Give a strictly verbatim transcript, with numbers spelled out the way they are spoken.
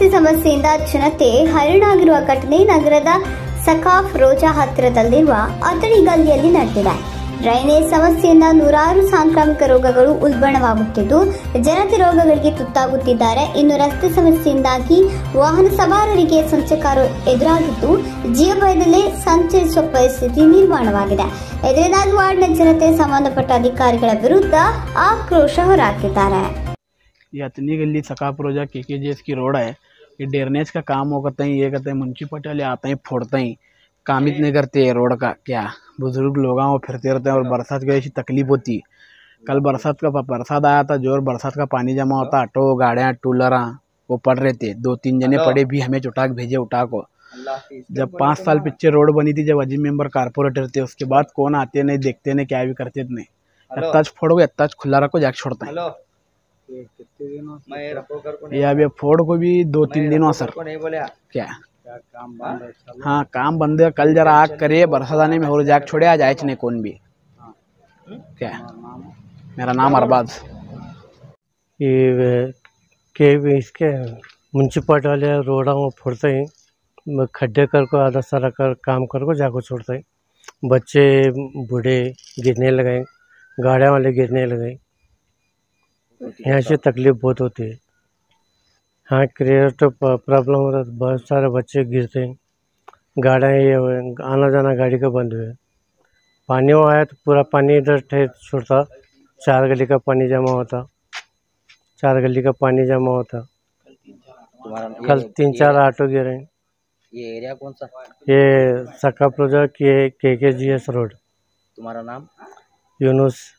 ರಸ್ತೆ ಸಮಸ್ಯೆಯಿಂದ ಜನತೆ ಹೈರಾಣಾಗಿರುವ ಘಟನೆ ನಗರದ ಸಕಾಫ್ ರೋಜಾ ಹತ್ತಿರದಲ್ಲಿರುವ ಅತಳಿ ಗಲ್ಲಿಯಲ್ಲಿ ನಡೆದಿದೆ. ಡ್ರೈನೇಜ್ ಸಮಸ್ಯೆಯಿಂದ ನೂರಾರು ಸಾಂಕ್ರಾಮಿಕ ರೋಗಗಳು ಉಲ್ಬಣವಾಗುತ್ತಿದ್ದು ಜನತೆ ರೋಗಗಳಿಗೆ ತುತ್ತಾಗುತ್ತಿದ್ದಾರೆ. ಇನ್ನು ರಸ್ತೆ ಸಮಸ್ಯೆಯಿಂದಾಗಿ ವಾಹನ ಸವಾರರಿಗೆ ಸಂಚಕಾರ ಎದುರಾಗಿದ್ದು ಜೀವಭಯದಲ್ಲೇ ಸಂಚರಿಸುವ ಪರಿಸ್ಥಿತಿ ನಿರ್ಮಾಣವಾಗಿದೆ. ಇದರಿಂದಾಗಿ ವಾರ್ಡ್ನ ಜನತೆ ಸಂಬಂಧಪಟ್ಟ ಅಧಿಕಾರಿಗಳ ವಿರುದ್ಧ ಆಕ್ರೋಶ ಹೊರಹಾಕಿದ್ದಾರೆ. ये अतनी गली सकाफ रोजा के के जी एस की रोड है. ये ड्रेनेज का काम हो करते हैं, ये करते हैं म्यूनसिपल वाले आते हैं फोड़ते हैं, काम इतने करते हैं रोड का. क्या बुजुर्ग लोग वो फिरते रहते हैं और बरसात की ऐसी तकलीफ होती है. कल बरसात का बरसात आया था, जोर बरसात का पानी जमा होता, ऑटो गाड़ियाँ टूलर वो पड़ रहे थे. दो तीन जने पड़े भी हमें उठा के भेजे उठा को. जब पाँच साल पीछे रोड बनी थी, जब अजीम मेंबर कारपोरेटर थे, उसके बाद कौन आते नहीं देखते नहीं क्या भी करते नहीं. अत्ताज फोड़ोगे अत्ताज खुला रखो जाके छोड़ता है. ये अभी फोड़ को भी दो तीन दिनों सर क्या हाँ काम बंद है. कल जरा आग करे बरसात आने में हो जाग छोड़े आज आए नहीं कौन भी. क्या मेरा नाम अरबाज. ये के इसके म्यूनसिपल वाले रोड वो फोड़ते हैं, खड्डे कर को आधा सारा कर काम कर को जाको छोड़ते हैं. बच्चे बूढ़े गिरने लगे, गाड़ियाँ वाले गिरने लगे. यहाँ से तकलीफ बहुत होती है. हाँ क्रिएट प्रॉब्लम होता है, बहुत सारे बच्चे गिरते हैं, गाड़ियाँ ये आना जाना गाड़ी का बंद हुए. पानी वो आया तो पूरा पानी इधर ठहर छोड़ता, चार गली का पानी जमा होता, चार गली का पानी जमा होता. कल तीन चार ऑटो गिरे. ये एरिया कौन सा? ये सकाफ रोजा के के जी एस रोड. तुम्हारा नाम? यूनुस.